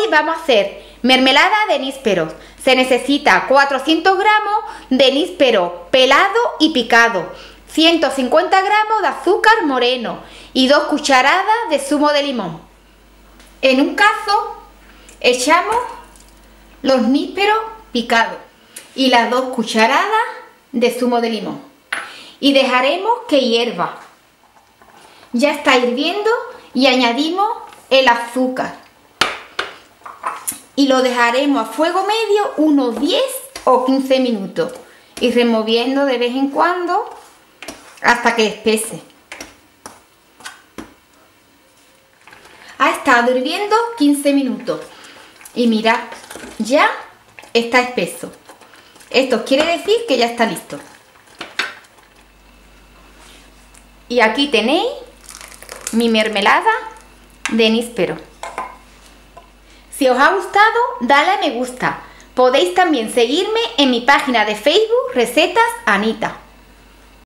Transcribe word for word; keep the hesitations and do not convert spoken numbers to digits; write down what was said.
vamos a hacer mermelada de nísperos. Se necesita cuatrocientos gramos de níspero pelado y picado, ciento cincuenta gramos de azúcar moreno y dos cucharadas de zumo de limón. En un cazo echamos los nísperos picados y las dos cucharadas de zumo de limón y dejaremos que hierva. Ya está hirviendo y añadimos el azúcar y lo dejaremos a fuego medio unos diez o quince minutos y removiendo de vez en cuando hasta que espese. Ha estado hirviendo quince minutos y mirad, ya está espeso. Esto quiere decir que ya está listo. Y aquí tenéis mi mermelada de níspero. Si os ha gustado, dale a me gusta. Podéis también seguirme en mi página de Facebook Recetas Anita.